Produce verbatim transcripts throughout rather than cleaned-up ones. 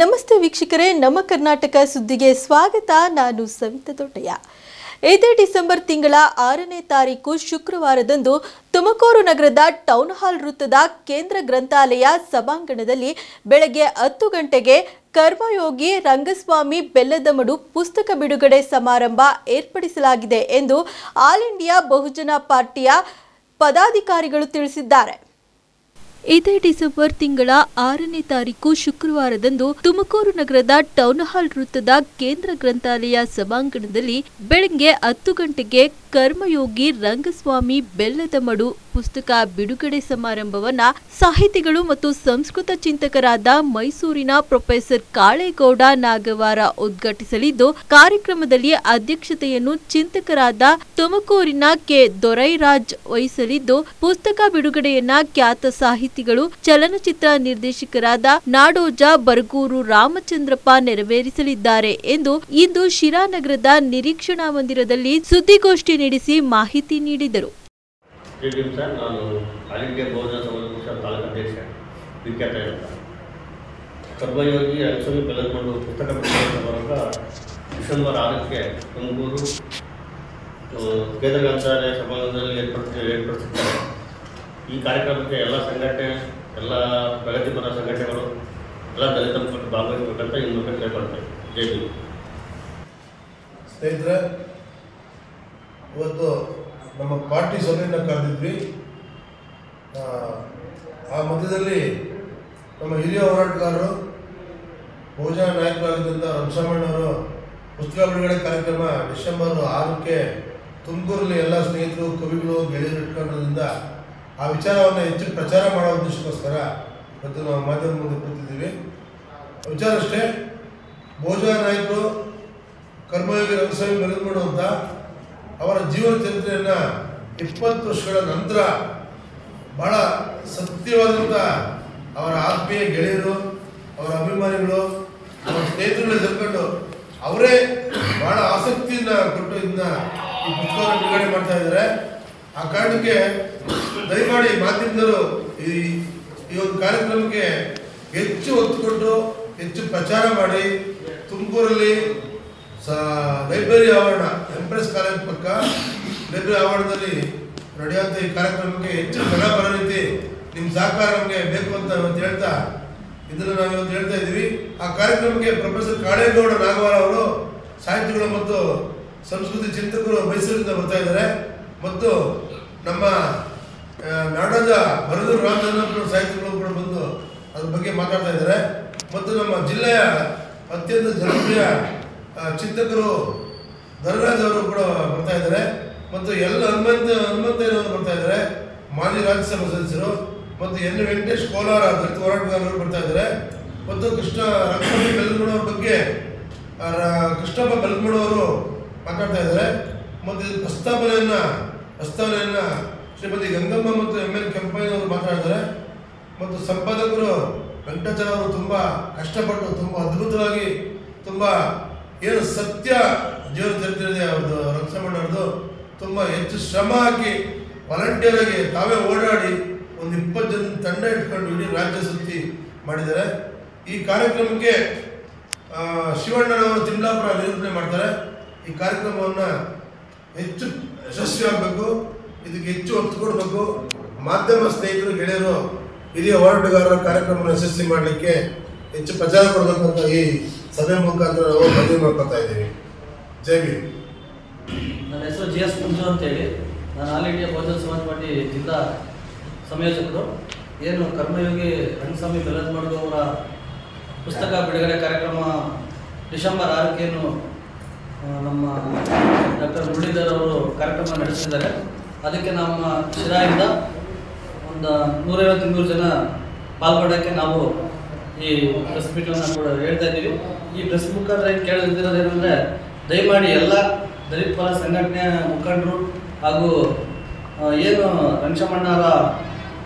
ನಮಸ್ತೆ ವೀಕ್ಷಕರೇ, ನಮ್ಮ ಕರ್ನಾಟಕ ಸುದ್ದಿಗೆ ಸ್ವಾಗತ. ನಾನು ಸವಿತಾ ದೊಡ್ಡಯ್ಯ. ಇದೇ ಡಿಸೆಂಬರ್ ತಿಂಗಳ ಆರನೇ ತಾರೀಕು ಶುಕ್ರವಾರದಂದು ತುಮಕೂರು ನಗರದ ಟೌನ್ ಹಾಲ್ ವೃತ್ತದ ಕೇಂದ್ರ ಗ್ರಂಥಾಲಯ ಸಭಾಂಗಣದಲ್ಲಿ ಬೆಳಗ್ಗೆ ಹತ್ತು ಗಂಟೆಗೆ ಕರ್ಮಯೋಗಿ ರಂಗಸ್ವಾಮಿ ಬೆಲ್ಲದಮಡು ಪುಸ್ತಕ ಬಿಡುಗಡೆ ಸಮಾರಂಭ ಏರ್ಪಡಿಸಲಾಗಿದೆ ಎಂದು ಆಲ್ ಇಂಡಿಯಾ ಬಹುಜನ ಪಾರ್ಟಿಯ ಪದಾಧಿಕಾರಿಗಳು ತಿಳಿಸಿದ್ದಾರೆ. ಇದೇ ಡಿಸೆಂಬರ್ ತಿಂಗಳ ಆರನೇ ತಾರೀಕು ಶುಕ್ರವಾರದಂದು ತುಮಕೂರು ನಗರದ ಟೌನ್ ಹಾಲ್ ವೃತ್ತದ ಕೇಂದ್ರ ಗ್ರಂಥಾಲಯ ಸಭಾಂಗಣದಲ್ಲಿ ಬೆಳಗ್ಗೆ ಹತ್ತು ಗಂಟೆಗೆ ಕರ್ಮಯೋಗಿ ರಂಗಸ್ವಾಮಿ ಬೆಲ್ಲದಮಡು ಪುಸ್ತಕ ಬಿಡುಗಡೆ ಸಮಾರಂಭವನ್ನ ಸಾಹಿತಿಗಳು ಮತ್ತು ಸಂಸ್ಕೃತ ಚಿಂತಕರಾದ ಮೈಸೂರಿನ ಪ್ರೊಫೆಸರ್ ಕಾಳೇಗೌಡ ನಾಗವಾರ ಉದ್ಘಾಟಿಸಲಿದ್ದು, ಕಾರ್ಯಕ್ರಮದಲ್ಲಿ ಅಧ್ಯಕ್ಷತೆಯನ್ನು ಚಿಂತಕರಾದ ತುಮಕೂರಿನ ಕೆ ದೊರೈರಾಜ್ ವಹಿಸಲಿದ್ದು, ಪುಸ್ತಕ ಬಿಡುಗಡೆಯನ್ನ ಖ್ಯಾತ ಸಾಹಿತಿಗಳು ಚಲನಚಿತ್ರ ನಿರ್ದೇಶಕರಾದ ನಾಡೋಜ ಬರಗೂರು ರಾಮಚಂದ್ರಪ್ಪ ನೆರವೇರಿಸಲಿದ್ದಾರೆ ಎಂದು ಇಂದು ಶಿರಾನಗರದ ನಿರೀಕ್ಷಣಾ ಮಂದಿರದಲ್ಲಿ ಸುದ್ದಿಗೋಷ್ಠಿ ನಡೆಸಿ ಮಾಹಿತಿ ನೀಡಿದರು. ನಾನು ಆಲ್ ಇಂಡಿಯಾ ಬಹುಜನ ಸಮಾಜ ತಾಲೂಕು ಅಧ್ಯಕ್ಷ ವಿಖ್ಯಾತ ಕರ್ಮಯೋಗಿ ರಂಗಸ್ವಾಮಿ ಬೆಲ್ಲದಮಡು ಪುಸ್ತಕ ಬಿಡುಗಡೆ ಸಮಾರಂಭ ಡಿಸೆಂಬರ್ ಆರಕ್ಕೆ ತುಮಕೂರು ಕೇಂದ್ರ ಗ್ರಂಥಾಲಯ ಸಭಾಂಗಣದಲ್ಲಿ ಏರ್ಪಡಿಸಿ ಏರ್ಪಡಿಸಿದ್ದಾರೆ. ಈ ಕಾರ್ಯಕ್ರಮಕ್ಕೆ ಎಲ್ಲ ಸಂಘಟನೆ, ಎಲ್ಲ ಪ್ರಗತಿಪರ ಸಂಘಟನೆಗಳು, ಎಲ್ಲ ದಲಿತ ಮುಖಂಡರು ಭಾಗವಹಿಸಬೇಕಂತ ಈ ಮೂಲಕ ಕೇಳ್ಕೊಳ್ತೇವೆ. ಜೈ ಭೀಮ್. ಸ್ನೇಹಿತರೆ, ಇವತ್ತು ನಮ್ಮ ಪಾರ್ಟಿ ಸಭೆಯನ್ನು ಕರೆದಿದ್ವಿ. ಆ ಮಧ್ಯದಲ್ಲಿ ನಮ್ಮ ಹಿರಿಯ ಹೋರಾಟಗಾರರು, ಬಹುಜನ ನಾಯಕರಾಗಿದ್ದಂಥ ರಂಗಸ್ವಾಮಣ್ಣವರು ಪುಸ್ತಕ ಬಿಡುಗಡೆ ಕಾರ್ಯಕ್ರಮ ಡಿಸೆಂಬರ್ ಆರಕ್ಕೆ ತುಮಕೂರಲ್ಲಿ ಎಲ್ಲ ಸ್ನೇಹಿತರು, ಕವಿಗಳು, ಗೆಳೆಯರು ಇಟ್ಕೊಳ್ಳೋದ್ರಿಂದ ಆ ವಿಚಾರವನ್ನು ಹೆಚ್ಚು ಪ್ರಚಾರ ಮಾಡೋ ಉದ್ದೇಶಕ್ಕೋಸ್ಕರ ಇವತ್ತು ನಾವು ಮಾಧ್ಯಮ ಮುಂದೆ ಕೂತಿದ್ದೀವಿ. ವಿಚಾರ ಅಷ್ಟೇ, ಬಹುಜನ ನಾಯಕರು ಕರ್ಮಯೋಗಿ ರಂಗಸ್ವಾಮಿ ಬೆಲ್ಲದಮಡು ಅಂತ ಅವರ ಜೀವನ ಚರಿತ್ರೆಯನ್ನು ಇಪ್ಪತ್ತು ವರ್ಷಗಳ ನಂತರ ಬಹಳ ಸತ್ಯವಾದಂಥ ಅವರ ಆತ್ಮೀಯ ಗೆಳೆಯರು, ಅವರ ಅಭಿಮಾನಿಗಳು, ಅವರ ಸ್ನೇಹಿತರುಗಳೇ ಸೇರ್ಕೊಂಡು ಅವರೇ ಬಹಳ ಆಸಕ್ತಿಯಿಂದ ಕೊಟ್ಟು ಇದನ್ನ ಈ ಪುಸ್ತಕವನ್ನು ಬಿಡುಗಡೆ ಮಾಡ್ತಾ ಇದ್ದಾರೆ. ಆ ಕಾರಣಕ್ಕೆ ದಯಮಾಡಿ ಮಾಧ್ಯಮದವರು ಈ ಈ ಒಂದು ಕಾರ್ಯಕ್ರಮಕ್ಕೆ ಹೆಚ್ಚು ಒತ್ತು ಕೊಟ್ಟು ಹೆಚ್ಚು ಪ್ರಚಾರ ಮಾಡಿ ತುಮಕೂರಲ್ಲಿ ಸ ಲೈಬ್ರರಿ ಆವರಣ, ಎಂಪ್ರೆಸ್ ಕಾಲೇಜ್ ಪಕ್ಕ ಲೈಬ್ರರಿ ಆವರಣದಲ್ಲಿ ನಡೆಯುವಂಥ ಈ ಕಾರ್ಯಕ್ರಮಕ್ಕೆ ಹೆಚ್ಚು ಜನ ಬರೋ ರೀತಿ ನಿಮ್ಮ ಸಹಕಾರ ನಮಗೆ ಬೇಕು ಅಂತ ಇವತ್ತು ಹೇಳ್ತಾ ಇದನ್ನು ನಾವು ಇವತ್ತು ಹೇಳ್ತಾ ಇದ್ದೀವಿ. ಆ ಕಾರ್ಯಕ್ರಮಕ್ಕೆ ಪ್ರೊಫೆಸರ್ ಕಾಳೇಗೌಡ ನಾಗವಾರ ಅವರು ಸಾಹಿತಿಗಳು ಮತ್ತು ಸಂಸ್ಕೃತಿ ಚಿಂತಕರು ಮೈಸೂರಿಂದ ಬರ್ತಾ ಇದ್ದಾರೆ. ಮತ್ತು ನಮ್ಮ ನಾಡೋಜ ಬರಗೂರು ರಾಮಚಂದ್ರಪ್ಪ ಸಾಹಿತಿಗಳು ಕೂಡ ಬಂದು ಅದ್ರ ಬಗ್ಗೆ ಮಾತಾಡ್ತಾ ಇದ್ದಾರೆ. ಮತ್ತು ನಮ್ಮ ಜಿಲ್ಲೆಯ ಅತ್ಯಂತ ಜನಪ್ರಿಯ ಚಿಂತಕರು ದೊರೈರಾಜ್ ಅವರು ಕೂಡ ಬರ್ತಾ ಇದ್ದಾರೆ. ಮತ್ತು ಎಲ್ಲ ಹನುಮಂತ ಹನುಮಂತಯ್ಯನವರು ಬರ್ತಾ ಇದ್ದಾರೆ, ಮಾಜಿ ರಾಜ್ಯಸಭಾ ಸದಸ್ಯರು. ಮತ್ತು ಎನ್ ವೆಂಕಟೇಶ್ ಕೋಲಾರ ದಲಿತ ಹೋರಾಟಗಾರರು ಬರ್ತಾ ಇದ್ದಾರೆ. ಮತ್ತು ಕೃಷ್ಣ ರಂಗಸ್ವಾಮಿ ಬೆಲ್ಲದಮಡು ಅವ್ರ ಬಗ್ಗೆ ಕೃಷ್ಣಪ್ಪ ಬೆಲ್ಲದಮಡು ಅವರು ಮಾತಾಡ್ತಾ ಇದ್ದಾರೆ. ಮತ್ತು ಇದು ಪ್ರಸ್ತಾವನೆಯನ್ನು ಪ್ರಸ್ತಾವನೆಯನ್ನು ಶ್ರೀಮತಿ ಗಂಗಮ್ಮ ಮತ್ತು ಎಮ್ ಎಲ್ ಕೆಂಪಯ್ಯನವರು ಮಾತಾಡಿದ್ದಾರೆ. ಮತ್ತು ಸಂಪಾದಕರು ವೆಂಕಟಾಚಲ ಅವರು ತುಂಬ ಕಷ್ಟಪಟ್ಟು ತುಂಬ ಅದ್ಭುತವಾಗಿ ತುಂಬ ಏನು ಸತ್ಯ ಜೀವನ ಚರಿತ್ರೆ ಇದೆ ಅವ್ರದ್ದು, ರಂಗಸ್ವಾಮಣ್ಣವ್ರದ್ದು ತುಂಬ ಹೆಚ್ಚು ಶ್ರಮ ಹಾಕಿ ವಾಲಂಟಿಯರ್ ಆಗಿ ತಾವೇ ಓಡಾಡಿ ಒಂದು ಇಪ್ಪತ್ತು ಜನ ತಂಡ ಇಟ್ಕೊಂಡು ಇಡೀ ರಾಜ್ಯ ಸುತ್ತಿ ಮಾಡಿದ್ದಾರೆ. ಈ ಕಾರ್ಯಕ್ರಮಕ್ಕೆ ಶಿವಣ್ಣನವರು ತಿಮ್ಲಾಪುರ ನಿರೂಪಣೆ ಮಾಡ್ತಾರೆ. ಈ ಕಾರ್ಯಕ್ರಮವನ್ನು ಹೆಚ್ಚು ಯಶಸ್ವಿ ಆಗಬೇಕು, ಇದಕ್ಕೆ ಹೆಚ್ಚು ಒತ್ತು ಕೊಡಬೇಕು. ಮಾಧ್ಯಮ ಸ್ನೇಹಿತರು, ಗೆಳೆಯರು, ಹಿರಿಯ ಹೋರಾಟಗಾರರ ಕಾರ್ಯಕ್ರಮವನ್ನು ಯಶಸ್ವಿ ಮಾಡಲಿಕ್ಕೆ ಹೆಚ್ಚು ಪ್ರಚಾರ ಕೊಡಬೇಕು ಅಂತ ಈ ಸಭೆ ಮುಖಾಂತರ ನಾವು ಮನವಿ ಮಾಡ್ಕೊತಾ ಇದ್ದೀವಿ. ಜೈ ಭೀಮ್. ನನ್ನ ಹೆಸರು ಜಿ ಎಸ್ ಮಂಜು ಅಂತೇಳಿ, ನಾನು ಆಲ್ ಇಂಡಿಯಾ ಬಹುಜನ ಸಮಾಜ ಪಾರ್ಟಿ ಜಿಲ್ಲಾ ಸಂಯೋಜಕರು. ಏನು ಕರ್ಮಯೋಗಿ ರಂಗಸ್ವಾಮಿ ಬೆಲ್ಲದಮಡು ಅವರ ಪುಸ್ತಕ ಬಿಡುಗಡೆ ಕಾರ್ಯಕ್ರಮ ಡಿಸೆಂಬರ್ ಆರಕ್ಕೇನು ನಮ್ಮ ಡಾಕ್ಟರ್ ಮುರಳೀಧರ್ ಅವರು ಕಾರ್ಯಕ್ರಮ ನಡೆಸಿದ್ದಾರೆ. ಅದಕ್ಕೆ ನಮ್ಮ ಶಿರಾಯಿಂದ ಒಂದು ನೂರೈವತ್ತು ಇನ್ನೂರು ಜನ ಪಾಲ್ಗೊಳ್ಳೋಕ್ಕೆ ನಾವು ಈ ಪ್ರೆಸ್ ಮೀಟನ್ನು ಕೂಡ ಹೇಳ್ತಾ ಇದ್ದೀವಿ. ಈ ಪ್ರೆಸ್ ಮುಖಾಂತರ ಏನು ಕೇಳಿದಿರೋದೇನೆಂದರೆ, ದಯಮಾಡಿ ಎಲ್ಲ ದಲಿತ ಪರ ಸಂಘಟನೆಯ ಮುಖಂಡರು ಹಾಗೂ ಏನು ರಂಗಸ್ವಾಮಣ್ಣವರ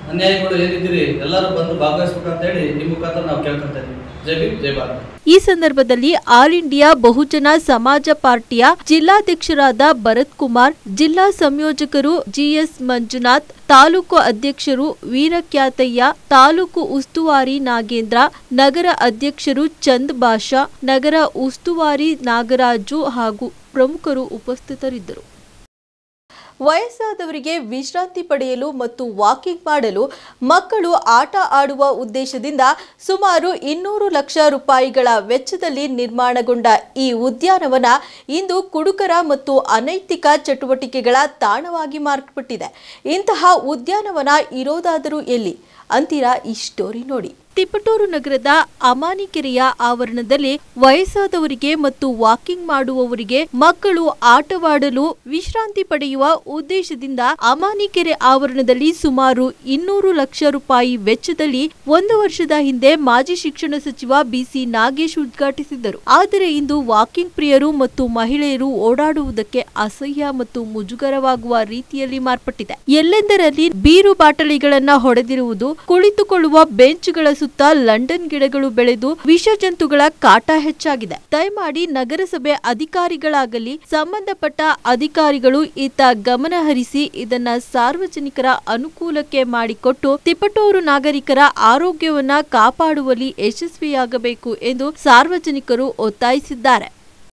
ಅನ್ಯಾಯಗಳು ಏನಿದ್ದೀರಿ ಎಲ್ಲರೂ ಬಂದು ಭಾಗವಹಿಸ್ಬೇಕಂತ ಹೇಳಿ ನಿಮ್ಮ ಮುಖಾಂತರ ನಾವು ಕೇಳ್ಕೊಂತ ಇದ್ದೀವಿ. ಜೈ ಭೀಮ್ ಜೈ ಭಾರತ್. ಈ ಸಂದರ್ಭದಲ್ಲಿ ಆಲ್ ಇಂಡಿಯಾ ಬಹುಜನ ಸಮಾಜ ಪಾರ್ಟಿಯ ಜಿಲ್ಲಾಧ್ಯಕ್ಷರಾದ ಭರತ್ ಕುಮಾರ್, ಜಿಲ್ಲಾ ಸಂಯೋಜಕರು ಜಿಎಸ್ ಮಂಜುನಾಥ್, ತಾಲೂಕು ಅಧ್ಯಕ್ಷರು ವೀರಕ್ಯಾತಯ್ಯ, ತಾಲೂಕು ಉಸ್ತುವಾರಿ ನಾಗೇಂದ್ರ, ನಗರ ಅಧ್ಯಕ್ಷರು ಚಂದ್ ಬಾಷಾ, ನಗರ ಉಸ್ತುವಾರಿ ನಾಗರಾಜು ಹಾಗೂ ಪ್ರಮುಖರು ಉಪಸ್ಥಿತರಿದ್ದರು. ವಯಸ್ಸಾದವರಿಗೆ ವಿಶ್ರಾಂತಿ ಪಡೆಯಲು ಮತ್ತು ವಾಕಿಂಗ್ ಮಾಡಲು ಮಕ್ಕಳು ಆಟ ಆಡುವ ಉದ್ದೇಶದಿಂದ ಸುಮಾರು ಇನ್ನೂರು ಲಕ್ಷ ರೂಪಾಯಿಗಳ ವೆಚ್ಚದಲ್ಲಿ ನಿರ್ಮಾಣಗೊಂಡ ಈ ಉದ್ಯಾನವನ ಇಂದು ಕುಡುಕರ ಮತ್ತು ಅನೈತಿಕ ಚಟುವಟಿಕೆಗಳ ತಾಣವಾಗಿ ಮಾರ್ಪಟ್ಟಿದೆ. ಇಂತಹ ಉದ್ಯಾನವನ ಇರೋದಾದರೂ ಎಲ್ಲಿ ಅಂತೀರಾ? ಈ ಸ್ಟೋರಿ ನೋಡಿ. ತಿಪಟೂರು ನಗರದ ಅಮಾನಿಕೆರೆಯ ಆವರಣದಲ್ಲಿ ವಯಸ್ಸಾದವರಿಗೆ ಮತ್ತು ವಾಕಿಂಗ್ ಮಾಡುವವರಿಗೆ ಮಕ್ಕಳು ಆಟವಾಡಲು ವಿಶ್ರಾಂತಿ ಪಡೆಯುವ ಉದ್ದೇಶದಿಂದ ಅಮಾನಿಕೆರೆ ಆವರಣದಲ್ಲಿ ಸುಮಾರು ಇನ್ನೂರು ಲಕ್ಷ ರೂಪಾಯಿ ವೆಚ್ಚದಲ್ಲಿ ಒಂದು ವರ್ಷದ ಹಿಂದೆ ಮಾಜಿ ಶಿಕ್ಷಣ ಸಚಿವ ಬಿಸಿ ನಾಗೇಶ್ ಉದ್ಘಾಟಿಸಿದ್ದರು. ಆದರೆ ಇಂದು ವಾಕಿಂಗ್ ಪ್ರಿಯರು ಮತ್ತು ಮಹಿಳೆಯರು ಓಡಾಡುವುದಕ್ಕೆ ಅಸಹ್ಯ ಮತ್ತು ಮುಜುಗರವಾಗುವ ರೀತಿಯಲ್ಲಿ ಮಾರ್ಪಟ್ಟಿದೆ. ಎಲ್ಲೆಂದರಲ್ಲಿ ಬೀರು ಬಾಟಲಿಗಳನ್ನ ಹೊಡೆದಿರುವುದು, ಕುಳಿತುಕೊಳ್ಳುವ ಬೆಂಚ್ಗಳ ಸುತ್ತ ಲಂಡನ್ ಗಿಡಗಳು ಬೆಳೆದು ವಿಷ ಜಂತುಗಳ ಕಾಟ ಹೆಚ್ಚಾಗಿದೆ. ದಯಮಾಡಿ ನಗರಸಭೆ ಅಧಿಕಾರಿಗಳಾಗಲಿ ಸಂಬಂಧಪಟ್ಟ ಅಧಿಕಾರಿಗಳು ಇತ್ತ ಗಮನ ಹರಿಸಿ ಇದನ್ನ ಸಾರ್ವಜನಿಕರ ಅನುಕೂಲಕ್ಕೆ ಮಾಡಿಕೊಟ್ಟು ತಿಪಟೂರು ನಾಗರಿಕರ ಆರೋಗ್ಯವನ್ನ ಕಾಪಾಡುವಲ್ಲಿ ಯಶಸ್ವಿಯಾಗಬೇಕು ಎಂದು ಸಾರ್ವಜನಿಕರು ಒತ್ತಾಯಿಸಿದ್ದಾರೆ.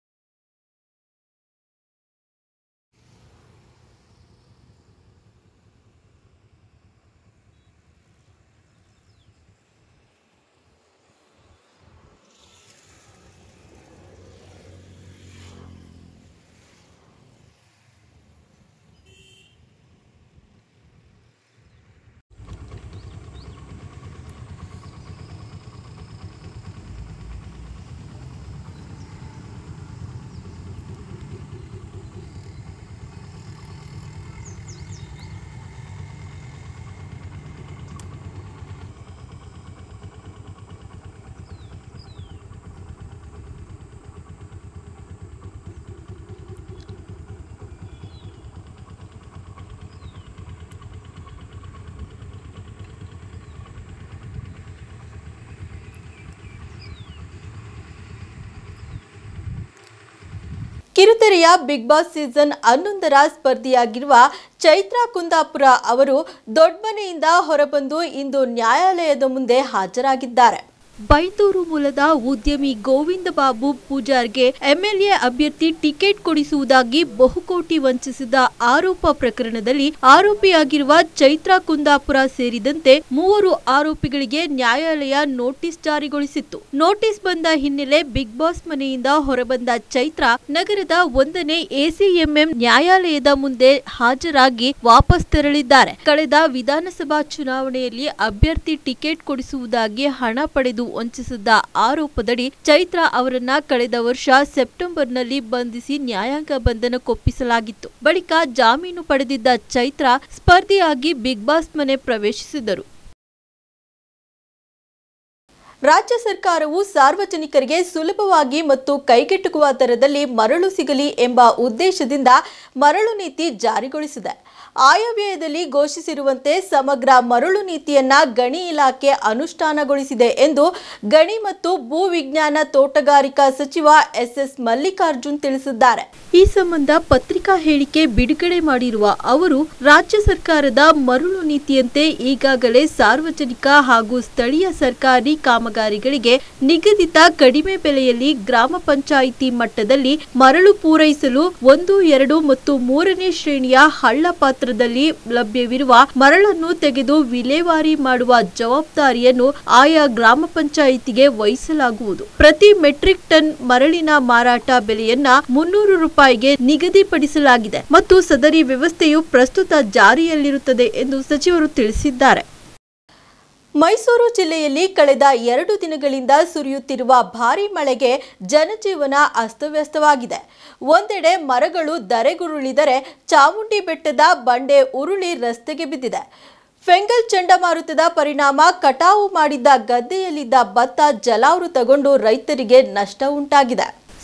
ಕಿರುತೆರೆಯ ಬಿಗ್ ಬಾಸ್ ಸೀಸನ್ ಹನ್ನೊಂದರ ಸ್ಪರ್ಧಿಯಾಗಿರುವ ಚೈತ್ರಾ ಕುಂದಾಪುರ ಅವರು ದೊಡ್ಡಮನೆಯಿಂದ ಹೊರಬಂದು ಇಂದು ನ್ಯಾಯಾಲಯದ ಮುಂದೆ ಹಾಜರಾಗಿದ್ದಾರೆ. ಬೈಂದೂರು ಮೂಲದ ಉದ್ಯಮಿ ಗೋವಿಂದ ಬಾಬು ಪೂಜಾರ್ಗೆ ಎಂಎಲ್ಎ ಅಭ್ಯರ್ಥಿ ಟಿಕೆಟ್ ಕೊಡಿಸುವುದಾಗಿ ಬಹುಕೋಟಿ ವಂಚಿಸಿದ ಆರೋಪ ಪ್ರಕರಣದಲ್ಲಿ ಆರೋಪಿಯಾಗಿರುವ ಚೈತ್ರಾ ಕುಂದಾಪುರ ಸೇರಿದಂತೆ ಮೂವರು ಆರೋಪಿಗಳಿಗೆ ನ್ಯಾಯಾಲಯ ನೋಟಿಸ್ ಜಾರಿಗೊಳಿಸಿತ್ತು. ನೋಟಿಸ್ ಬಂದ ಹಿನ್ನೆಲೆ ಬಿಗ್ ಬಾಸ್ ಮನೆಯಿಂದ ಹೊರಬಂದ ಚೈತ್ರಾ ನಗರದ ಒಂದನೇ ಎಸಿಎಂಎಂ ನ್ಯಾಯಾಲಯದ ಮುಂದೆ ಹಾಜರಾಗಿ ವಾಪಸ್ ತೆರಳಿದ್ದಾರೆ. ಕಳೆದ ವಿಧಾನಸಭಾ ಚುನಾವಣೆಯಲ್ಲಿ ಅಭ್ಯರ್ಥಿ ಟಿಕೆಟ್ ಕೊಡಿಸುವುದಾಗಿ ಹಣ ಪಡೆದು ವಂಚಿಸಿದ್ದ ಆರೋಪದಡಿ ಚೈತ್ರಾ ಅವರನ್ನ ಕಳೆದ ವರ್ಷ ಸೆಪ್ಟೆಂಬರ್ನಲ್ಲಿ ಬಂಧಿಸಿ ನ್ಯಾಯಾಂಗ ಬಂಧನಕ್ಕೊಪ್ಪಿಸಲಾಗಿತ್ತು. ಬಳಿಕ ಜಾಮೀನು ಪಡೆದಿದ್ದ ಚೈತ್ರಾ ಸ್ಪರ್ಧಿಯಾಗಿ ಬಿಗ್ ಬಾಸ್ ಮನೆ ಪ್ರವೇಶಿಸಿದರು. ರಾಜ್ಯ ಸರ್ಕಾರವು ಸಾರ್ವಜನಿಕರಿಗೆ ಸುಲಭವಾಗಿ ಮತ್ತು ಕೈಗೆಟುಕುವ ದರದಲ್ಲಿ ಮರಳು ಸಿಗಲಿ ಎಂಬ ಉದ್ದೇಶದಿಂದ ಮರಳು ನೀತಿ ಜಾರಿಗೊಳಿಸಿದೆ. ಆಯವ್ಯಯದಲ್ಲಿ ಘೋಷಿಸಿರುವಂತೆ ಸಮಗ್ರ ಮರಳು ನೀತಿಯನ್ನ ಗಣಿ ಇಲಾಖೆ ಅನುಷ್ಠಾನಗೊಳಿಸಿದೆ ಎಂದು ಗಣಿ ಮತ್ತು ಭೂ ವಿಜ್ಞಾನ ತೋಟಗಾರಿಕಾ ಸಚಿವ ಎಸ್ ಎಸ್ ಮಲ್ಲಿಕಾರ್ಜುನ್ ತಿಳಿಸಿದ್ದಾರೆ. ಈ ಸಂಬಂಧ ಪತ್ರಿಕಾ ಹೇಳಿಕೆ ಬಿಡುಗಡೆ ಮಾಡಿರುವ ಅವರು, ರಾಜ್ಯ ಸರ್ಕಾರದ ಮರಳು ನೀತಿಯಂತೆ ಈಗಾಗಲೇ ಸಾರ್ವಜನಿಕ ಹಾಗೂ ಸ್ಥಳೀಯ ಸರ್ಕಾರಿ ಕಾಮಗಾರಿಗಳಿಗೆ ನಿಗದಿತ ಕಡಿಮೆ ಬೆಲೆಯಲ್ಲಿ ಗ್ರಾಮ ಪಂಚಾಯಿತಿ ಮಟ್ಟದಲ್ಲಿ ಮರಳು ಪೂರೈಸಲು ಒಂದು, ಎರಡು ಮತ್ತು ಮೂರನೇ ಶ್ರೇಣಿಯ ಹಳ್ಳ ಪಾತ್ರದಲ್ಲಿ ಲಭ್ಯವಿರುವ ಮರಳನ್ನು ತೆಗೆದು ವಿಲೇವಾರಿ ಮಾಡುವ ಜವಾಬ್ದಾರಿಯನ್ನು ಆಯಾ ಗ್ರಾಮ ಪಂಚಾಯಿತಿಗೆ ವಹಿಸಲಾಗುವುದು. ಪ್ರತಿ ಮೆಟ್ರಿಕ್ ಟನ್ ಮರಳಿನ ಮಾರಾಟ ಬೆಲೆಯನ್ನ ಮುನ್ನೂರು ರೂಪಾಯಿಗೆ ನಿಗದಿಪಡಿಸಲಾಗಿದೆ ಮತ್ತು ಸದರಿ ವ್ಯವಸ್ಥೆಯು ಪ್ರಸ್ತುತ ಜಾರಿಯಲ್ಲಿರುತ್ತದೆ ಎಂದು ಸಚಿವರು ತಿಳಿಸಿದ್ದಾರೆ. ಮೈಸೂರು ಜಿಲ್ಲೆಯಲ್ಲಿ ಕಳೆದ ಎರಡು ದಿನಗಳಿಂದ ಸುರಿಯುತ್ತಿರುವ ಭಾರೀ ಮಳೆಗೆ ಜನಜೀವನ ಅಸ್ತವ್ಯಸ್ತವಾಗಿದೆ. ಒಂದೆಡೆ ಮರಗಳು ಧರೆಗುರುಳಿದರೆ ಚಾಮುಂಡಿ ಬೆಟ್ಟದ ಬಂಡೆ ಉರುಳಿ ರಸ್ತೆಗೆ ಬಿದ್ದಿದೆ. ಫೆಂಗಲ್ ಚಂಡಮಾರುತದ ಪರಿಣಾಮ ಕಟಾವು ಮಾಡಿದ್ದ ಗದ್ದೆಯಲ್ಲಿದ್ದ ಭತ್ತ ಜಲಾವೃತಗೊಂಡು ರೈತರಿಗೆ ನಷ್ಟ ಉಂಟಾಗಿದೆ.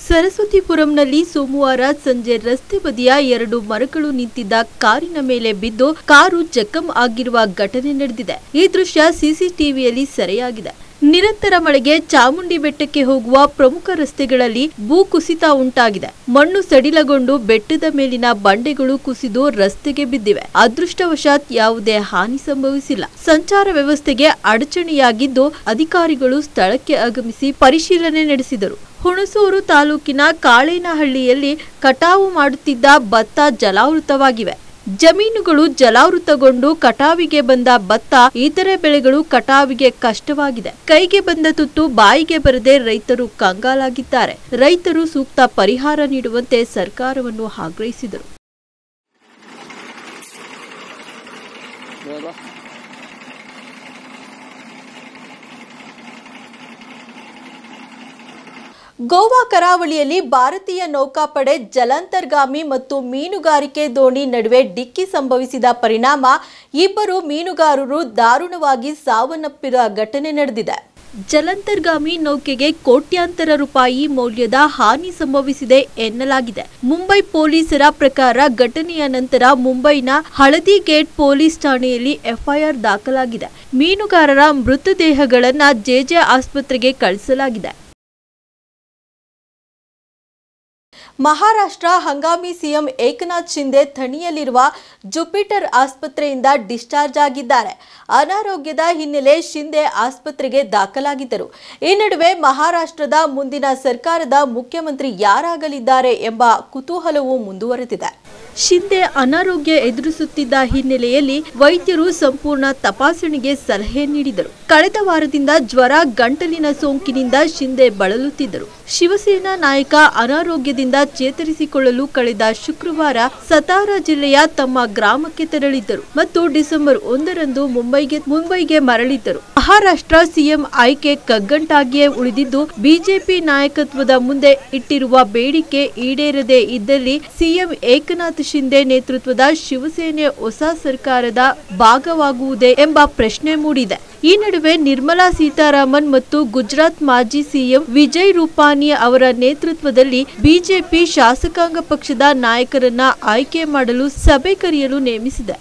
ಸರಸ್ವತಿಪುರಂನಲ್ಲಿ ಸೋಮವಾರ ಸಂಜೆ ರಸ್ತೆ ಬದಿಯ ಎರಡು ಮರಗಳು ನಿಂತಿದ್ದ ಕಾರಿನ ಮೇಲೆ ಬಿದ್ದು ಕಾರು ಜಖಂ ಆಗಿರುವ ಘಟನೆ ನಡೆದಿದೆ. ಈ ದೃಶ್ಯ ಸಿಸಿಟಿವಿಯಲ್ಲಿ ಸೆರೆಯಾಗಿದೆ. ನಿರಂತರ ಮಳೆಗೆ ಚಾಮುಂಡಿ ಬೆಟ್ಟಕ್ಕೆ ಹೋಗುವ ಪ್ರಮುಖ ರಸ್ತೆಗಳಲ್ಲಿ ಭೂ ಕುಸಿತ ಉಂಟಾಗಿದೆ. ಮಣ್ಣು ಸಡಿಲಗೊಂಡು ಬೆಟ್ಟದ ಮೇಲಿನ ಬಂಡೆಗಳು ಕುಸಿದು ರಸ್ತೆಗೆ ಬಿದ್ದಿವೆ. ಅದೃಷ್ಟವಶಾತ್ ಯಾವುದೇ ಹಾನಿ ಸಂಭವಿಸಿಲ್ಲ. ಸಂಚಾರ ವ್ಯವಸ್ಥೆಗೆ ಅಡಚಣೆಯಾಗಿದ್ದು ಅಧಿಕಾರಿಗಳು ಸ್ಥಳಕ್ಕೆ ಆಗಮಿಸಿ ಪರಿಶೀಲನೆ ನಡೆಸಿದರು. ಹುಣಸೂರು ತಾಲೂಕಿನ ಕಾಳೇನಹಳ್ಳಿಯಲ್ಲಿ ಕಟಾವು ಮಾಡುತ್ತಿದ್ದ ಭತ್ತ ಜಲಾವೃತವಾಗಿವೆ. ಜಮೀನುಗಳು ಜಲಾವೃತಗೊಂಡು ಕಟಾವಿಗೆ ಬಂದ ಭತ್ತ, ಇತರೆ ಬೆಳೆಗಳು ಕಟಾವಿಗೆ ಕಷ್ಟವಾಗಿದೆ. ಕೈಗೆ ಬಂದ ತುತ್ತು ಬಾಯಿಗೆ ಬರದೆ ರೈತರು ಕಂಗಾಲಾಗಿದ್ದಾರೆ. ರೈತರು ಸೂಕ್ತ ಪರಿಹಾರ ನೀಡುವಂತೆ ಸರ್ಕಾರವನ್ನು ಆಗ್ರಹಿಸಿದರು. ಗೋವಾ ಕರಾವಳಿಯಲ್ಲಿ ಭಾರತೀಯ ನೌಕಾಪಡೆ ಜಲಾಂತರ್ಗಾಮಿ ಮತ್ತು ಮೀನುಗಾರಿಕೆ ದೋಣಿ ನಡುವೆ ಡಿಕ್ಕಿ ಸಂಭವಿಸಿದ ಪರಿಣಾಮ ಇಬ್ಬರು ಮೀನುಗಾರರು ದಾರುಣವಾಗಿ ಸಾವನ್ನಪ್ಪಿದ ಘಟನೆ ನಡೆದಿದೆ. ಜಲಾಂತರ್ಗಾಮಿ ನೌಕೆಗೆ ಕೋಟ್ಯಾಂತರ ರೂಪಾಯಿ ಮೌಲ್ಯದ ಹಾನಿ ಸಂಭವಿಸಿದೆ ಎನ್ನಲಾಗಿದೆ. ಮುಂಬೈ ಪೊಲೀಸರ ಪ್ರಕಾರ ಘಟನೆಯ ನಂತರ ಮುಂಬೈನ ಹಳದಿ ಗೇಟ್ ಪೊಲೀಸ್ ಠಾಣೆಯಲ್ಲಿ ಎಫ್ಐಆರ್ ದಾಖಲಾಗಿದೆ. ಮೀನುಗಾರರ ಮೃತದೇಹಗಳನ್ನು ಜೆಜೆ ಆಸ್ಪತ್ರೆಗೆ ಕಳಿಸಲಾಗಿದೆ. ಮಹಾರಾಷ್ಟ್ರ ಹಂಗಾಮಿ ಸಿಎಂ ಏಕನಾಥ್ ಶಿಂದೆ ಥಣಿಯಲ್ಲಿರುವ ಜುಪಿಟರ್ ಆಸ್ಪತ್ರೆಯಿಂದ ಡಿಸ್ಚಾರ್ಜ್ ಆಗಿದ್ದಾರೆ. ಅನಾರೋಗ್ಯದ ಹಿನ್ನೆಲೆ ಶಿಂದೆ ಆಸ್ಪತ್ರೆಗೆ ದಾಖಲಾಗಿದ್ದರು. ಈ ನಡುವೆ ಮಹಾರಾಷ್ಟ್ರದ ಮುಂದಿನ ಸರ್ಕಾರದ ಮುಖ್ಯಮಂತ್ರಿ ಯಾರಾಗಲಿದ್ದಾರೆ ಎಂಬ ಕುತೂಹಲವು ಮುಂದುವರೆದಿದೆ. ಶಿಂದೆ ಅನಾರೋಗ್ಯ ಎದುರಿಸುತ್ತಿದ್ದ ಹಿನ್ನೆಲೆಯಲ್ಲಿ ವೈದ್ಯರು ಸಂಪೂರ್ಣ ತಪಾಸಣೆಗೆ ಸಲಹೆ ನೀಡಿದರು. ಕಳೆದ ವಾರದಿಂದ ಜ್ವರ, ಗಂಟಲಿನ ಸೋಂಕಿನಿಂದ ಶಿಂದೆ ಬಳಲುತ್ತಿದ್ದರು. ಶಿವಸೇನಾ ನಾಯಕ ಅನಾರೋಗ್ಯದಿಂದ ಚೇತರಿಸಿಕೊಳ್ಳಲು ಕಳೆದ ಶುಕ್ರವಾರ ಸತಾರಾ ಜಿಲ್ಲೆಯ ತಮ್ಮ ಗ್ರಾಮಕ್ಕೆ ತೆರಳಿದ್ದರು ಮತ್ತು ಡಿಸೆಂಬರ್ ಒಂದರಂದು ಮುಂಬೈಗೆ ಮುಂಬೈಗೆ ಮರಳಿದ್ದರು. ಮಹಾರಾಷ್ಟ್ರ ಸಿಎಂ ಆಯ್ಕೆ ಕಗ್ಗಂಟಾಗಿಯೇ ಉಳಿದಿದ್ದು, ಬಿಜೆಪಿ ನಾಯಕತ್ವದ ಮುಂದೆ ಇಟ್ಟಿರುವ ಬೇಡಿಕೆ ಈಡೇರದೇ ಇದ್ದಲ್ಲಿ ಸಿಎಂ ಏಕನಾಥ್ ಶಿಂದೆ ನೇತೃತ್ವದ ಶಿವಸೇನೆ ಹೊಸ ಸರ್ಕಾರದ ಭಾಗವಾಗುವುದೇ ಎಂಬ ಪ್ರಶ್ನೆ ಮೂಡಿದೆ. ಈ ನಡುವೆ ನಿರ್ಮಲಾ ಸೀತಾರಾಮನ್ ಮತ್ತು ಗುಜರಾತ್ ಮಾಜಿ ಸಿಎಂ ವಿಜಯ್ ರೂಪಾನಿ ಅವರ ನೇತೃತ್ವದಲ್ಲಿ ಬಿಜೆಪಿ ಶಾಸಕಾಂಗ ಪಕ್ಷದ ನಾಯಕರನ್ನ ಆಯ್ಕೆ ಮಾಡಲು ಸಭೆ ಕರೆಯಲು ನೇಮಿಸಿದೆ.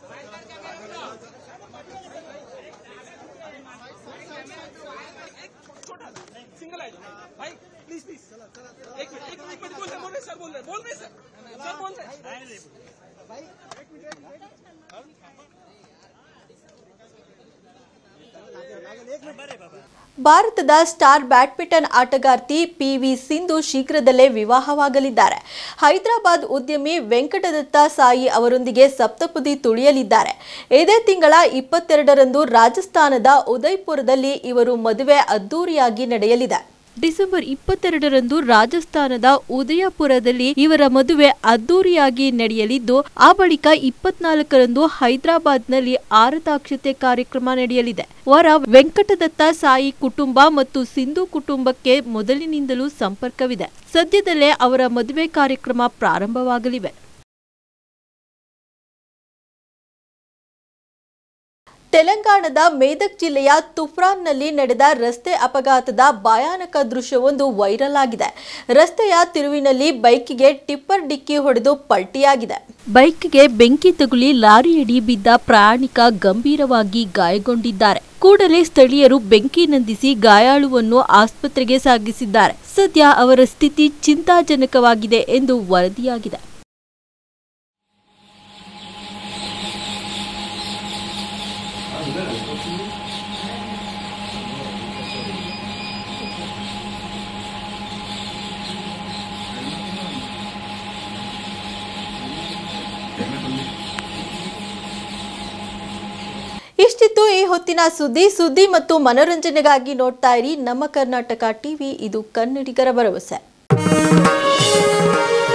ಭಾರತದ ಸ್ಟಾರ್ ಬ್ಯಾಡ್ಮಿಂಟನ್ ಆಟಗಾರ್ತಿ ಪಿವಿ ಸಿಂಧು ಶೀಘ್ರದಲ್ಲೇ ವಿವಾಹವಾಗಲಿದ್ದಾರೆ. ಹೈದರಾಬಾದ್ ಉದ್ಯಮಿ ವೆಂಕಟದತ್ತ ಸಾಯಿ ಅವರೊಂದಿಗೆ ಸಪ್ತಪದಿ ತುಳಿಯಲಿದ್ದಾರೆ. ಇದೇ ತಿಂಗಳ ಇಪ್ಪತ್ತೆರಡರಂದು ರಾಜಸ್ಥಾನದ ಉದಯ್ಪುರದಲ್ಲಿ ಇವರು ಮದುವೆ ಅದ್ದೂರಿಯಾಗಿ ನಡೆಯಲಿದೆ. ಡಿಸೆಂಬರ್ ಇಪ್ಪತ್ತೆರಡರಂದು ರಾಜಸ್ಥಾನದ ಉದಯಪುರದಲ್ಲಿ ಇವರ ಮದುವೆ ಅದ್ದೂರಿಯಾಗಿ ನಡೆಯಲಿದ್ದು, ಆ ಬಳಿಕ ಇಪ್ಪತ್ನಾಲ್ಕರಂದು ಹೈದರಾಬಾದ್ನಲ್ಲಿ ಆರತಾಕ್ಷತೆ ಕಾರ್ಯಕ್ರಮ ನಡೆಯಲಿದೆ. ವರ ವೆಂಕಟದತ್ತ ಸಾಯಿ ಕುಟುಂಬ ಮತ್ತು ಸಿಂಧು ಕುಟುಂಬಕ್ಕೆ ಮೊದಲಿನಿಂದಲೂ ಸಂಪರ್ಕವಿದೆ. ಸದ್ಯದಲ್ಲೇ ಅವರ ಮದುವೆ ಕಾರ್ಯಕ್ರಮ ಪ್ರಾರಂಭವಾಗಲಿವೆ. ತೆಲಂಗಾಣದ ಮೇದಕ್ ಜಿಲ್ಲೆಯ ತುಫ್ರಾನ್ನಲ್ಲಿ ನಡೆದ ರಸ್ತೆ ಅಪಘಾತದ ಭಯಾನಕ ದೃಶ್ಯವೊಂದು ವೈರಲ್ ಆಗಿದೆ. ರಸ್ತೆಯ ತಿರುವಿನಲ್ಲಿ ಬೈಕಿಗೆ ಟಿಪ್ಪರ್ ಡಿಕ್ಕಿ ಹೊಡೆದು ಪಲ್ಟಿಯಾಗಿದೆ. ಬೈಕ್ಗೆ ಬೆಂಕಿ ತಗುಲಿ ಲಾರಿಯಡಿ ಬಿದ್ದ ಪ್ರಯಾಣಿಕ ಗಂಭೀರವಾಗಿ ಗಾಯಗೊಂಡಿದ್ದಾರೆ. ಕೂಡಲೇ ಸ್ಥಳೀಯರು ಬೆಂಕಿ ನಂದಿಸಿ ಗಾಯಾಳುವನ್ನು ಆಸ್ಪತ್ರೆಗೆ ಸಾಗಿಸಿದ್ದಾರೆ. ಸದ್ಯ ಅವರ ಸ್ಥಿತಿ ಚಿಂತಾಜನಕವಾಗಿದೆ ಎಂದು ವರದಿಯಾಗಿದೆ. ಇಷ್ಟಿತ್ತು ಈ ಹೊತ್ತಿನ ಸುದ್ದಿ ಸುದ್ದಿ ಮತ್ತು ಮನೋರಂಜನೆಗಾಗಿ ನೋಡ್ತಾ ಇರಿ ನಮ್ಮ ಕರ್ನಾಟಕ ಟಿವಿ. ಇದು ಕನ್ನಡಿಗರ ಭರವಸೆ.